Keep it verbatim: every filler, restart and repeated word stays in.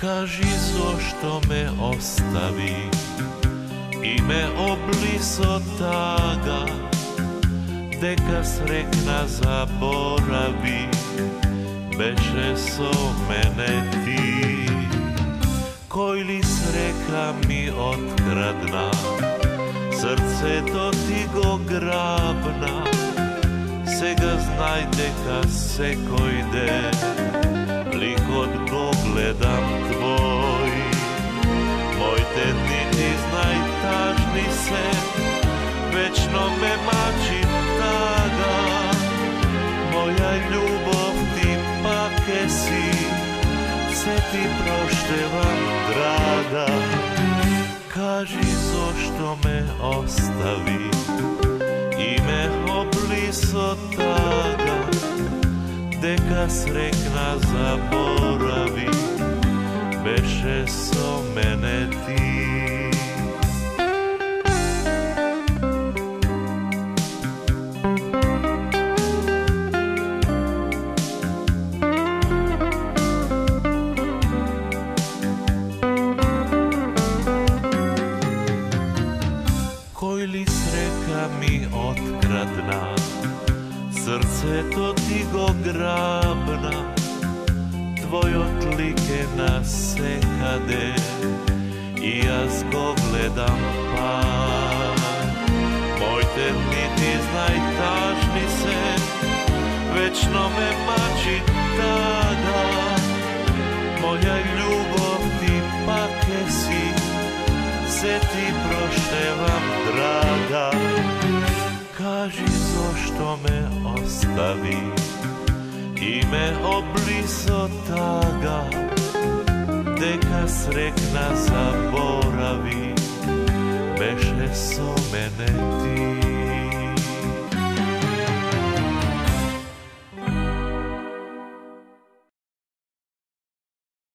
Kaži zašto me ostavi i me obliso taga, deka srekna zaboravi, beše so mene ti. Koj li sreka mi otkradna, srce to ti go grabna, сега знай дека секој ден ликот го гледам твој. Моите дни ти знай тажни се, вечно ме мачи тага. Моја љубов ти пак е си, се ти проштевам, драга. Кажи зошто ме остави и ме obliso taga, deka srekna zaboravi, beše so mene ti. Koj li sreka mi otkradna, srcето ти го грабна, твојот лик е насекаде и јас го гледам пак. Моите дни ти знај тажни се, вечно ме мачи тага. Моја љубов ти пак е си, се ти проштевам, драга. Кажи зошто ме остави и ме obliso taga, deka srekna zaboravi, beše so mene ti.